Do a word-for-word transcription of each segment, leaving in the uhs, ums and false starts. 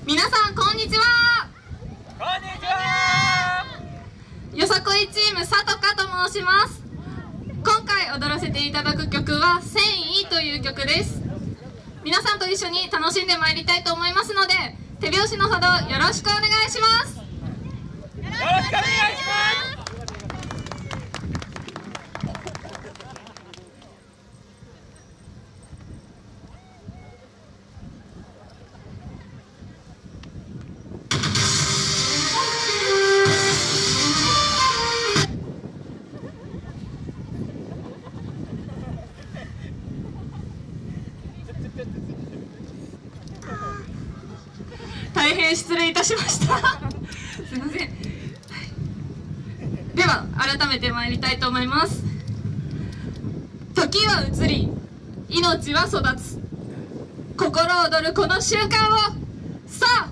皆さんこんにちは。 こんにちは。 よさこいチームさとかと申します。今回踊らせていただく曲は「繊維」という曲です。皆さんと一緒に楽しんでまいりたいと思いますので、手拍子のほどよろしくお願いします。 よろしくお願いします。 大変失礼いたしましたすいません、はい、では改めて参りたいと思います。時は移り命は育つ、心躍るこの瞬間をさあ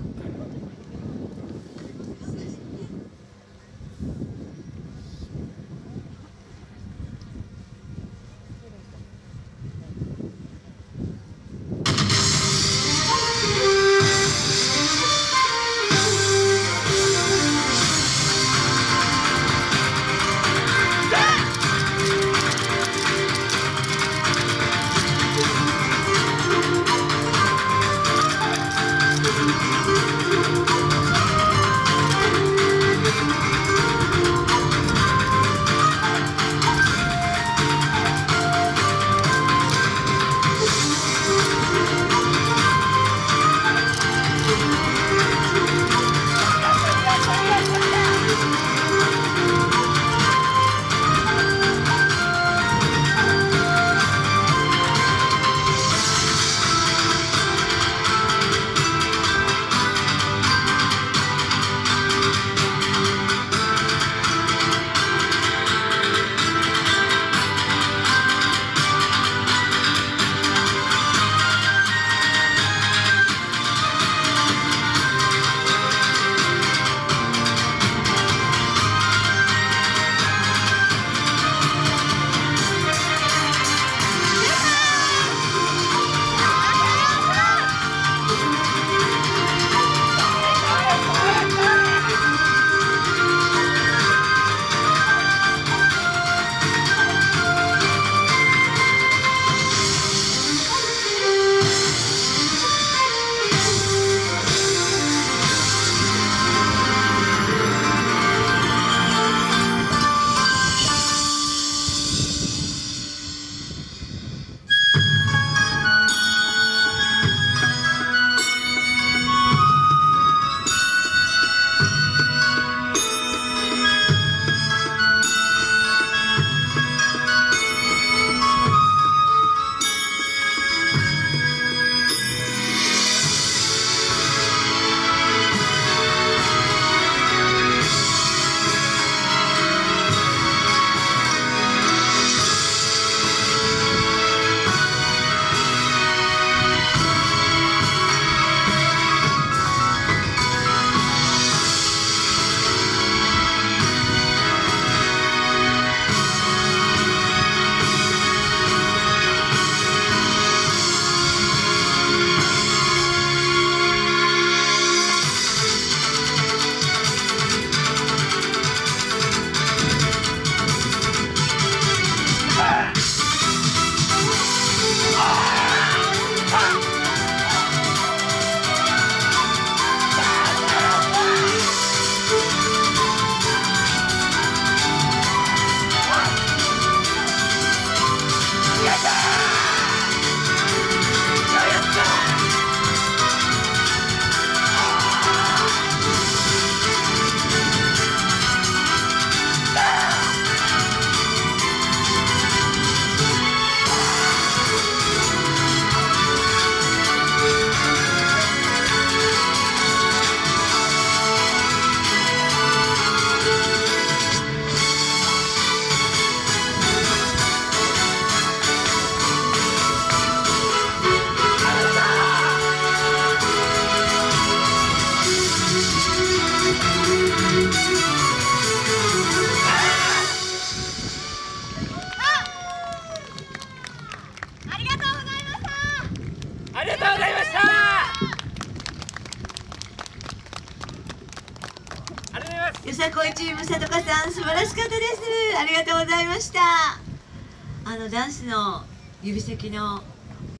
よさこいチームさとかさん素晴らしかったです。ありがとうございました。あのダンスの指先の